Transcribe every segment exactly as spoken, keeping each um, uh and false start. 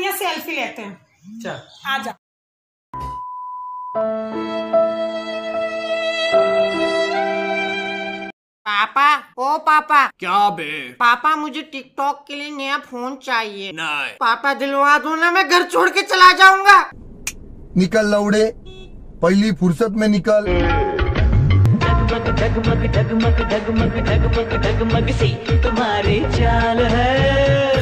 ये सेल्फी लेते हैं। चल आजा। पापा, ओ पापा। क्या बे? पापा मुझे टिकटॉक के लिए नया फोन चाहिए। नहीं। पापा दिलवा दो ना, मैं घर छोड़ के चला जाऊंगा। निकल लौड़े, पहली फुर्सत में निकल। डगमग डगमग डगमग डगमग डगमग डगमग सी तुम्हारी चाल है।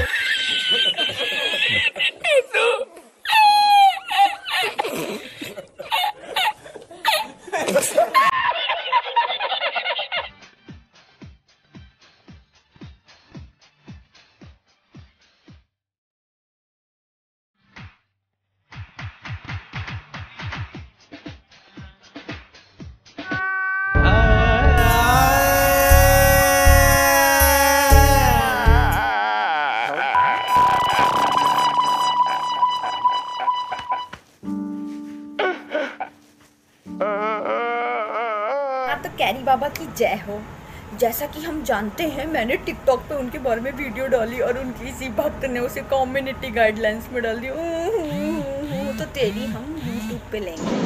तो कैरी बाबा की जय हो। जैसा कि हम जानते हैं, मैंने टिकटॉक पे उनके बारे में वीडियो डाली और उनकी इसी भक्त ने उसे कम्युनिटी गाइडलाइंस में डाल दी। तो तेरी हम यूट्यूब पे लेंगे।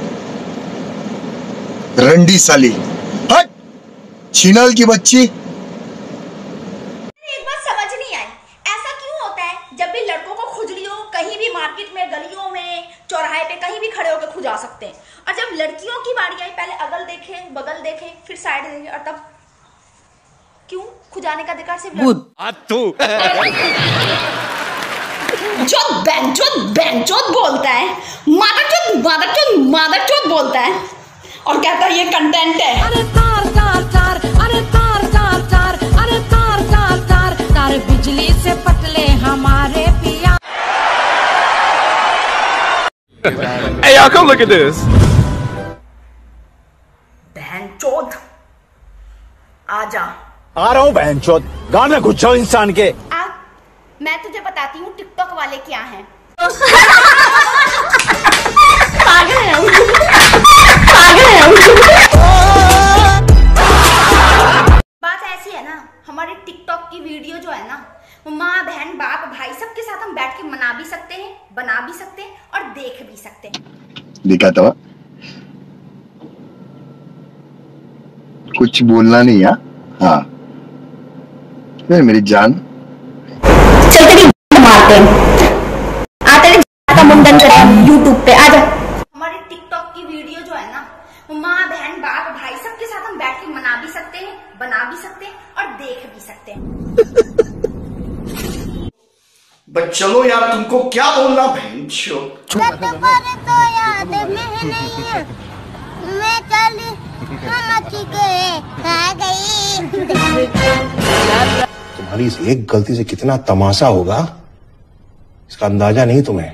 रंडी साली, हट, छिनाल की बच्ची। एक बात समझ नहीं आई, ऐसा क्यों होता है जब भी लड़कों को खुजली हो, कहीं भी मार्केट में, गलियों में, चौराहे पे कहीं भी खड़े होकर खुजा सकते हैं, और जब लड़कियों की बारी आई पहले अगल देखे, बगल देखे, फिर साइड देखे, और तब क्यों खुजाने का अधिकार सिर्फ तू जो बेंचोद बेंचोद बोलता है, मादरचोद मादरचोद मादरचोद बोलता है और कहता है ये कंटेंट है। अरे तार तार तार, अरे तार तार तार, अरे तार तार तार, तार बिजली से पटले हमारे पिया। Hey y'all, come look at this. बेंचोद आजा। आ रहा हूँ बेंचोद, गांव में घुस जाओ इंसान के। आ, मैं तुझे बताती हूँ टिकटॉक वाले क्या हैं। पागल है पागल है। बात ऐसी है ना, हमारे टिकटॉक की वीडियो जो है ना, वो माँ बहन बाप भाई सबके साथ हम बैठ के मना भी सकते हैं, बना भी सकते हैं और देख भी सकते हैं। देखा तो कुछ बोलना नहीं। है हाँ फिर मेरी जान चल तेरी मारते हैं, आ तेरे का मुंडन करें यूट्यूब पे, आजा। हमारे टिकटॉक की वीडियो जो है ना, वो माँ बहन बाप भाई सबके साथ हम बैठ के मना भी सकते हैं, बना भी सकते हैं और देख भी सकते हैं। बस चलो यार, तुमको क्या बोलना भैंचो। तो याद में नहीं है, मैं चली आ गई। तुम्हारी इस एक गलती से कितना तमाशा होगा, इसका अंदाजा नहीं तुम्हें।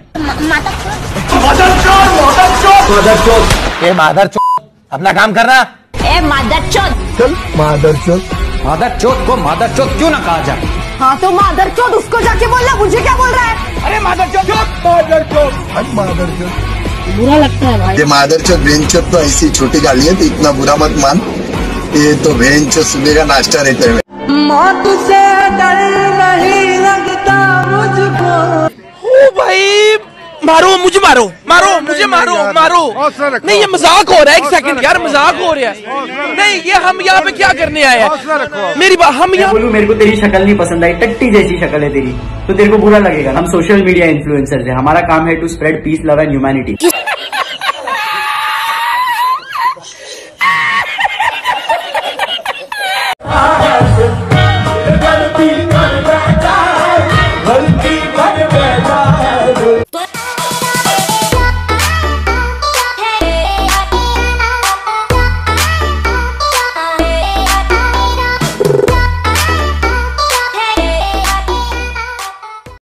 ए मादरचोद, अपना काम करना। ए मादरचोद, चल मादरचोद। मादरचोद को मादरचोद क्यों ना कहा जाए? हाँ तो मादरचोद उसको जाके बोलना, मुझे क्या बोल रहा है? अरे मादरचोद, मादरचोद, मादरचोद बुरा लगता है भाई। ये मादरचोद बेंचोद तो ऐसी छोटी गाली है, तो इतना बुरा मत मान। ये तो बेंचोद सुबह का नाश्ता रहता है। मौत से डर नहीं लगता मुझको। ओ भाई, मारो मुझे, मारो मारो मुझे, मारो मारो। नहीं ये मजाक हो रहा है, एक सेकंड यार, मजाक हो रहा है। नहीं ये हम यहाँ पे क्या करने आए हैं? मेरी बात, हम यहाँ बोलूं मेरे को तेरी शक्ल नहीं पसंद आई, टट्टी जैसी शक्ल है तेरी, तो तेरे को बुरा लगेगा। हम सोशल मीडिया इन्फ्लुएंसर्स हैं, हमारा काम है to spread peace, love and humanity.